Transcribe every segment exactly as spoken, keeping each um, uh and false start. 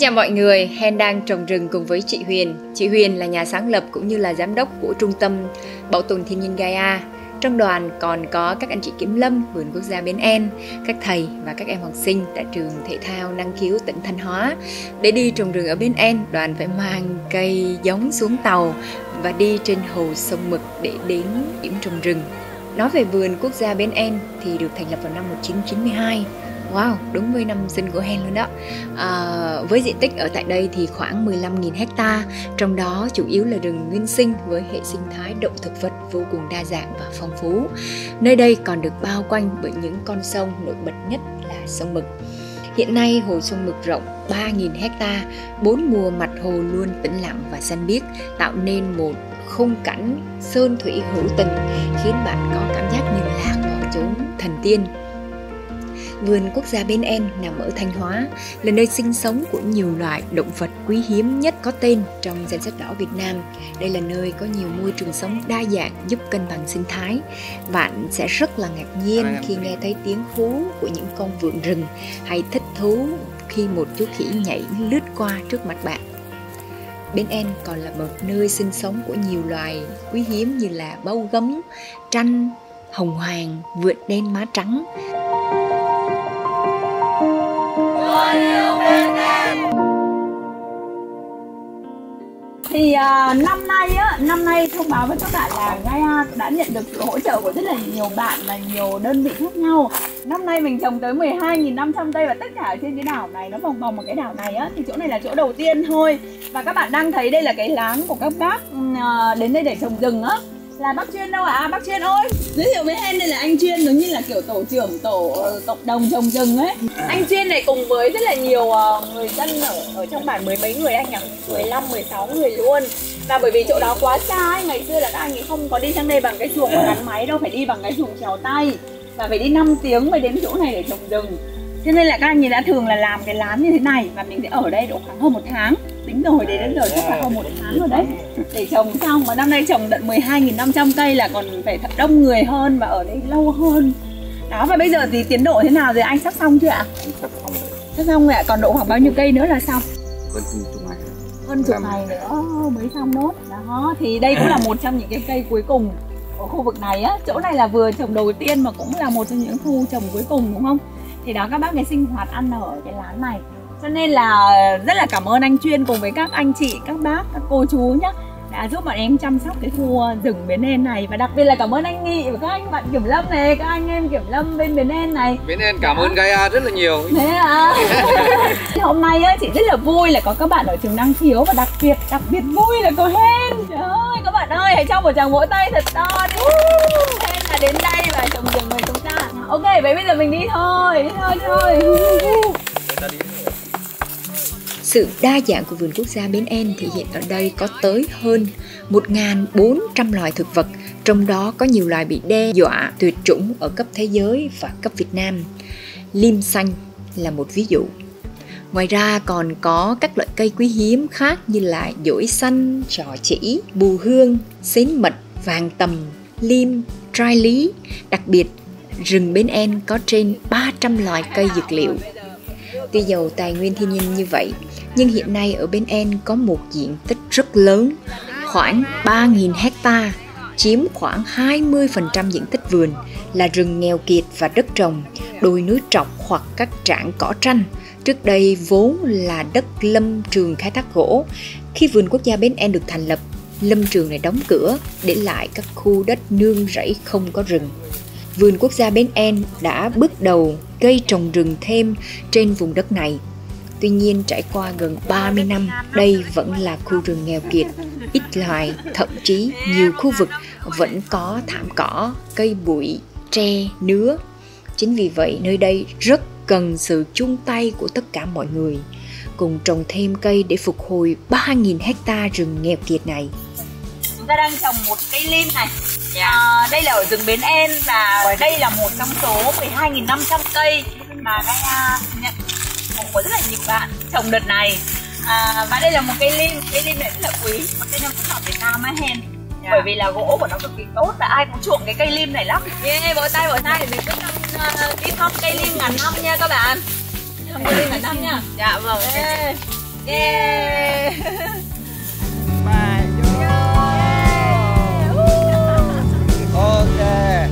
chào mọi người, Hen đang trồng rừng cùng với chị Huyền. Chị Huyền là nhà sáng lập cũng như là giám đốc của Trung tâm Bảo tồn Thiên nhiên Gaia. Trong đoàn còn có các anh chị kiểm lâm, vườn quốc gia Bến En, các thầy và các em học sinh tại trường thể thao năng khiếu tỉnh Thanh Hóa. Để đi trồng rừng ở Bến En, đoàn phải mang cây giống xuống tàu và đi trên hồ sông Mực để đến điểm trồng rừng. Nói về vườn quốc gia Bến En thì được thành lập vào năm một nghìn chín trăm chín mươi hai. Wow, đúng với năm sinh của Hen luôn đó. À, với diện tích ở tại đây thì khoảng mười lăm nghìn hecta, trong đó chủ yếu là rừng nguyên sinh với hệ sinh thái động thực vật vô cùng đa dạng và phong phú. Nơi đây còn được bao quanh bởi những con sông, nổi bật nhất là sông Mực. Hiện nay hồ sông Mực rộng ba nghìn hecta, bốn mùa mặt hồ luôn tĩnh lặng và xanh biếc, tạo nên một khung cảnh sơn thủy hữu tình, khiến bạn có cảm giác như lạc vào chốn thần tiên. Vườn quốc gia Bến En nằm ở Thanh Hóa, là nơi sinh sống của nhiều loại động vật quý hiếm nhất có tên trong danh sách đỏ Việt Nam. Đây là nơi có nhiều môi trường sống đa dạng giúp cân bằng sinh thái. Bạn sẽ rất là ngạc nhiên khi nghe thấy tiếng hú của những con vượn rừng, hay thích thú khi một chú khỉ nhảy lướt qua trước mặt bạn. Bến En còn là một nơi sinh sống của nhiều loài quý hiếm như là bâu gấm, tranh, hồng hoàng, vượn đen má trắng. Thì uh, năm nay á, năm nay thông báo với các bạn là Gaia đã nhận được sự hỗ trợ của rất là nhiều bạn và nhiều đơn vị khác nhau. Năm nay mình trồng tới mười hai nghìn năm trăm cây và tất cả trên cái đảo này, nó vòng vòng một cái đảo này á, thì chỗ này là chỗ đầu tiên thôi. Và các bạn đang thấy đây là cái lán của các bác uh, đến đây để trồng rừng á. Là bác Chuyên đâu ạ? À? Bác Chuyên ơi, giới thiệu với Hen, đây là anh Chuyên, giống như là kiểu tổ trưởng tổ uh, cộng đồng trồng rừng ấy. Anh Chuyên này cùng với rất là nhiều uh, người dân ở, ở trong bản, mười mấy người anh ạ, mười lăm, mười sáu người luôn. Và bởi vì chỗ đó quá xa ấy, ngày xưa là các anh ấy không có đi sang đây bằng cái xuồng gắn máy đâu, phải đi bằng cái xuồng chèo tay. Và phải đi năm tiếng mới đến chỗ này để trồng rừng. Cho nên là các anh ấy đã thường là làm cái lán như thế này, và mình sẽ ở đây độ khoảng hơn một tháng. Tính từ hồi đấy đến giờ chắc là hơn một tháng rồi đấy, để trồng xong. Và năm nay trồng tận mười hai nghìn năm trăm cây là còn phải thật đông người hơn và ở đây lâu hơn. Đó, và bây giờ thì tiến độ thế nào rồi anh, sắp xong chưa ạ? Sắp xong rồi. Sắp xong rồi ạ, còn độ khoảng bao nhiêu cây nữa là xong? Hơn chục ngày. Hơn chục ngày nữa mới xong nốt. Đó, thì đây cũng là một trong những cái cây cuối cùng ở khu vực này á. Chỗ này là vừa trồng đầu tiên mà cũng là một trong những khu trồng cuối cùng, đúng không? Thì đó, các bác cái sinh hoạt ăn ở cái lán này. Cho nên là rất là cảm ơn anh Chuyên cùng với các anh chị, các bác, các cô chú nhé, đã giúp bọn em chăm sóc cái khu rừng Bến En này. Và đặc biệt là cảm ơn anh Nghị và các anh bạn kiểm lâm này, các anh em kiểm lâm bên Bến En này. Bến En cảm ơn Gaia rất là nhiều. Thế à? Hôm nay á, chị rất là vui là có các bạn ở trường năng khiếu, và đặc biệt, đặc biệt vui là có Hen. Trời ơi, các bạn ơi, hãy cho một tràng vỗ tay thật to đi. Hen là đến đây và trồng rừng với chúng ta. Ok, vậy bây giờ mình đi thôi, đi thôi, đi thôi. Sự đa dạng của vườn quốc gia Bến En thể hiện ở đây có tới hơn một nghìn bốn trăm loài thực vật, trong đó có nhiều loài bị đe dọa tuyệt chủng ở cấp thế giới và cấp Việt Nam. Lim xanh là một ví dụ. Ngoài ra còn có các loại cây quý hiếm khác như là dổi xanh, trò chỉ, bù hương, xến mật, vàng tầm, lim, trai lý. Đặc biệt, rừng Bến En có trên ba trăm loài cây dược liệu. Tuy giàu tài nguyên thiên nhiên như vậy, nhưng hiện nay ở Bến En có một diện tích rất lớn, khoảng ba nghìn hecta, chiếm khoảng hai mươi phần trăm diện tích vườn, là rừng nghèo kiệt và đất trồng, đồi núi trọc hoặc các trảng cỏ tranh. Trước đây vốn là đất lâm trường khai thác gỗ. Khi vườn quốc gia Bến En được thành lập, lâm trường này đóng cửa, để lại các khu đất nương rẫy không có rừng. Vườn quốc gia Bến En đã bước đầu cây trồng rừng thêm trên vùng đất này. Tuy nhiên, trải qua gần ba mươi năm, đây vẫn là khu rừng nghèo kiệt, ít loài, thậm chí nhiều khu vực vẫn có thảm cỏ, cây bụi, tre, nứa. Chính vì vậy, nơi đây rất cần sự chung tay của tất cả mọi người, cùng trồng thêm cây để phục hồi ba nghìn hecta rừng nghèo kiệt này. Chúng ta đang trồng một cây lim này. À, đây là ở rừng Bến En, và đây là một trong số mười hai nghìn năm trăm cây mà Gaia nhận của rất là nhiều bạn trồng đợt này. À, và đây là một cây lim, cây lim này rất là quý, một cây năm xuất khẩu Việt Nam á Hen. Yeah. Bởi vì là gỗ của nó cực kỳ tốt và ai cũng chuộng cái cây lim này lắm. Yeah, vỗ tay vỗ tay để mình cứ uh, đi thăm cây lim ngàn năm nha các bạn. Thăm cây lim ngàn năm nha. Dạ vâng. Yeah. Yeah. Bài vô. Ok.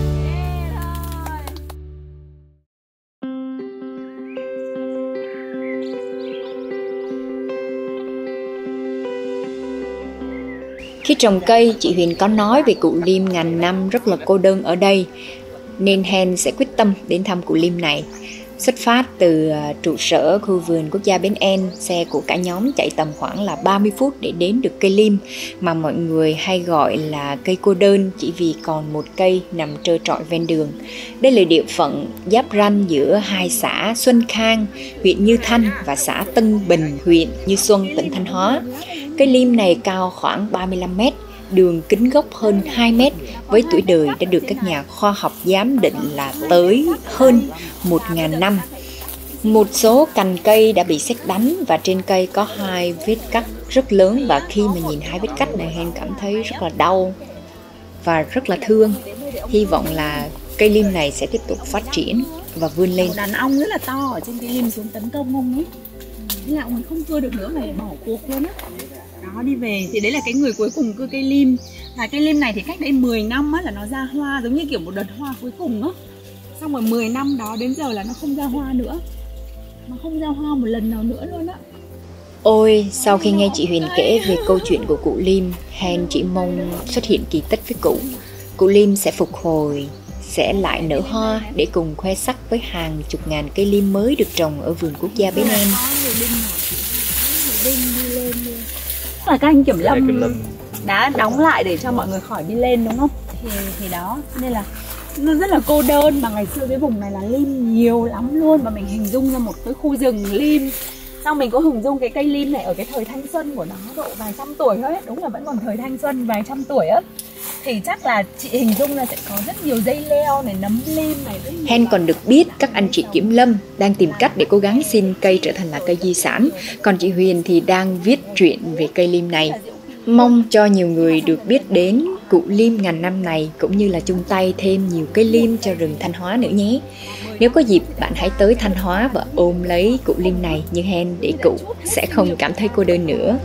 Khi trồng cây, chị Huyền có nói về cụ Lim ngàn năm rất là cô đơn ở đây, nên Hen sẽ quyết tâm đến thăm cụ Lim này. Xuất phát từ trụ sở khu vườn quốc gia Bến En, xe của cả nhóm chạy tầm khoảng là ba mươi phút để đến được cây lim mà mọi người hay gọi là cây cô đơn chỉ vì còn một cây nằm trơ trọi ven đường. Đây là địa phận giáp ranh giữa hai xã Xuân Khang, huyện Như Thanh và xã Tân Bình, huyện Như Xuân, tỉnh Thanh Hóa. Cây lim này cao khoảng ba mươi lăm mét, đường kính gốc hơn hai mét, với tuổi đời đã được các nhà khoa học giám định là tới hơn một nghìn năm. Một số cành cây đã bị sét đánh và trên cây có hai vết cắt rất lớn, và khi mà nhìn hai vết cắt này Hen cảm thấy rất là đau và rất là thương. Hy vọng là cây lim này sẽ tiếp tục phát triển và vươn lên. Một đàn ong rất là to ở trên cây lim xuống tấn công ông ấy. Thế là ông ấy không cưa được nữa mà bỏ cuộc luôn á. Đó, đi về thì đấy là cái người cuối cùng cưa cây lim. Và cây lim này thì cách đây mười năm á là nó ra hoa, giống như kiểu một đợt hoa cuối cùng á. Xong rồi mười năm đó đến giờ là nó không ra hoa nữa. Nó không ra hoa một lần nào nữa luôn á. Ôi, sau khi nghe chị Huyền kể về câu chuyện của cụ Lim, Hen chỉ mong xuất hiện kỳ tích với cụ. Cụ Lim sẽ phục hồi, sẽ lại nở hoa để cùng khoe sắc với hàng chục ngàn cây lim mới được trồng ở vườn quốc gia Bến En. Là các anh kiểm lâm đã đóng lại để cho mọi người khỏi đi lên đúng không? Thì thì đó, nên là nó rất là cô đơn. Mà ngày xưa cái vùng này là lim nhiều lắm luôn, mà mình hình dung ra một cái khu rừng lim. Xong mình có hình dung cái cây lim này ở cái thời thanh xuân của nó độ vài trăm tuổi thôi ấy. Đúng là vẫn còn thời thanh xuân vài trăm tuổi á. Thì chắc là chị hình dung là sẽ có rất nhiều dây leo này, nấm lim này. Hen còn được biết các anh chị kiểm lâm đang tìm cách để cố gắng xin cây trở thành là cây di sản. Còn chị Huyền thì đang viết truyện về cây lim này. Mong cho nhiều người được biết đến cụ lim ngàn năm này, cũng như là chung tay thêm nhiều cây lim cho rừng Thanh Hóa nữa nhé. Nếu có dịp, bạn hãy tới Thanh Hóa và ôm lấy cụ lim này như Hen để cụ sẽ không cảm thấy cô đơn nữa.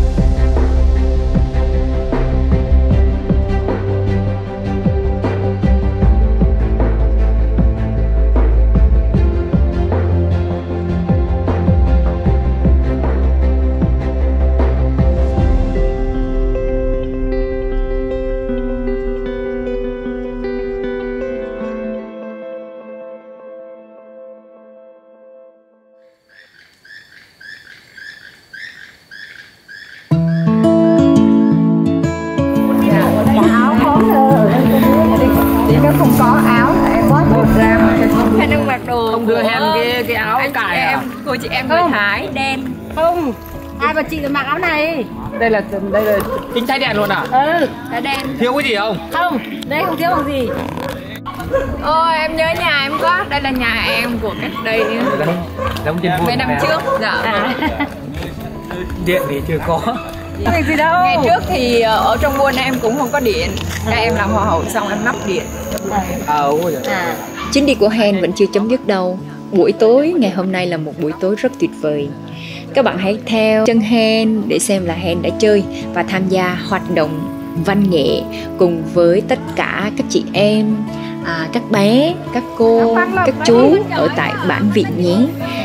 Không có áo là em bớt một ra Hen đang mặc đồ Không đưa Hen cái cái áo cài à? Em của chị em người Thái đen. Không, ai mà chị mặc áo này. Đây là đây là chính thái đen luôn à? Ừ, thái đen. Thiếu cái gì không? Không, đây không thiếu bằng gì. Ôi em nhớ nhà em quá. Đây là nhà em của cách đây mấy năm trước. Dạ. À. Điện thì chưa có. Việc gì đâu. Ngày trước thì ở trong buôn em cũng không có điện. Các em làm hoa hậu xong em lắp điện. À, ôi à. Chuyến đi của Hen vẫn chưa chấm dứt đâu. Buổi tối ngày hôm nay là một buổi tối rất tuyệt vời. Các bạn hãy theo chân Hen để xem là Hen đã chơi và tham gia hoạt động văn nghệ cùng với tất cả các chị em, à, các bé, các cô, các chú ở tại Bản Vịnh nhé.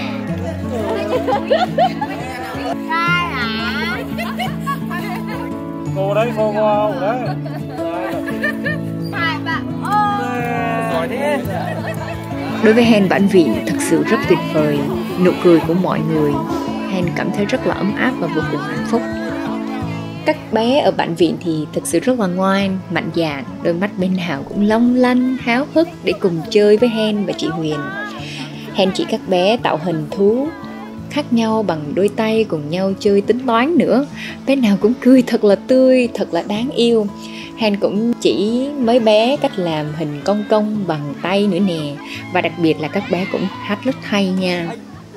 cô đấy, cô cô đấy. Giỏi thế. Đối với Hen, Bản Vịnh thật sự rất tuyệt vời. Nụ cười của mọi người, Hen cảm thấy rất là ấm áp và vô cùng hạnh phúc. Các bé ở Bản Vịnh thì thực sự rất là ngoan, mạnh dạn, đôi mắt bên nào cũng long lanh, háo hức để cùng chơi với Hen và chị Huyền. Hen chỉ các bé tạo hình thú khác nhau bằng đôi tay, cùng nhau chơi tính toán nữa. Bé nào cũng cười thật là tươi, thật là đáng yêu. Hen cũng chỉ mấy bé cách làm hình cong cong bằng tay nữa nè. Và đặc biệt là các bé cũng hát rất hay nha.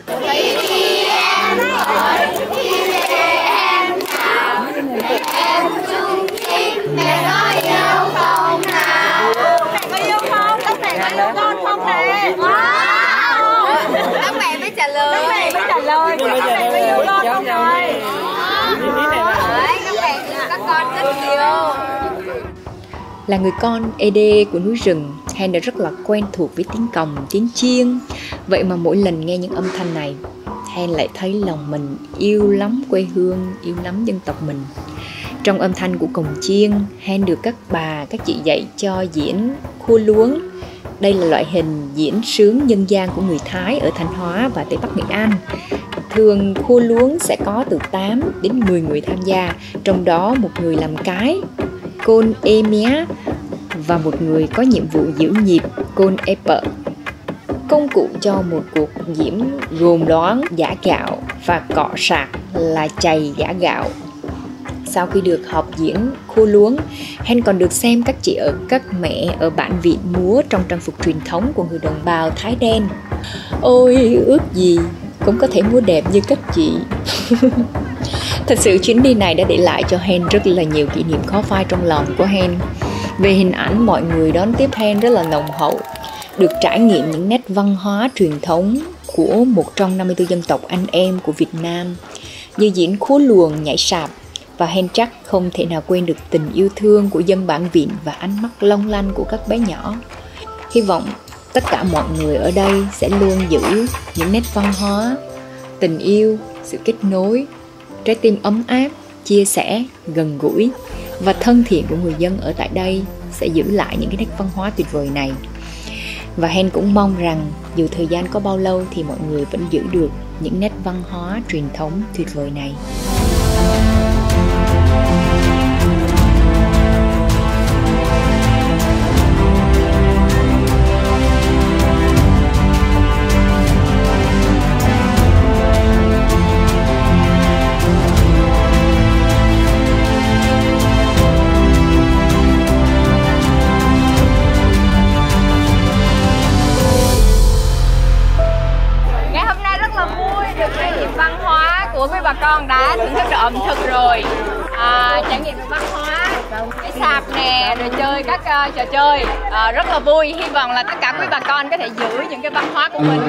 Mẹ nói yêu không nào? Mẹ có yêu không? Các mẹ có yêu con không nè? Wow. Các mẹ mới trả lời. Các mẹ mới trả lời. Các mẹ có yêu con không nào? Là người con ê đê của núi rừng, Hen đã rất là quen thuộc với tiếng còng, tiếng chiêng. Vậy mà mỗi lần nghe những âm thanh này, Hen lại thấy lòng mình yêu lắm quê hương, yêu lắm dân tộc mình. Trong âm thanh của cồng chiêng, Hen được các bà, các chị dạy cho diễn khua luống. Đây là loại hình diễn sướng dân gian của người Thái ở Thanh Hóa và Tây Bắc Nghệ An. Thường khua luống sẽ có từ tám đến mười người tham gia, trong đó một người làm cái, côn ê mé, và một người có nhiệm vụ giữ nhịp, côn ê pợ. Công cụ cho một cuộc diễn gồm đoán giã gạo và cọ sạc là chày giã gạo. Sau khi được học diễn khua luống, Hen còn được xem các chị ở các mẹ ở bản Vịn múa trong trang phục truyền thống của người đồng bào Thái đen. Ôi, ước gì cũng có thể múa đẹp như các chị. Thật sự chuyến đi này đã để lại cho Hen rất là nhiều kỷ niệm khó phai trong lòng của Hen. Về hình ảnh, mọi người đón tiếp Hen rất là nồng hậu, được trải nghiệm những nét văn hóa truyền thống của một trong năm mươi tư dân tộc anh em của Việt Nam, như diễn khúa luồng, nhảy sạp. Và Hen chắc không thể nào quên được tình yêu thương của dân bản Vịn và ánh mắt long lanh của các bé nhỏ. Hy vọng tất cả mọi người ở đây sẽ luôn giữ những nét văn hóa, tình yêu, sự kết nối, trái tim ấm áp, chia sẻ, gần gũi và thân thiện của người dân ở tại đây sẽ giữ lại những cái nét văn hóa tuyệt vời này. Và Hen cũng mong rằng dù thời gian có bao lâu thì mọi người vẫn giữ được những nét văn hóa truyền thống tuyệt vời này. Của mấy bà con đã thưởng thức được ẩm thực rồi, à, trải nghiệm được văn hóa, cái sạp nè, rồi chơi các uh, trò chơi, à, rất là vui. Hy vọng là tất cả quý bà con có thể giữ những cái văn hóa của mình.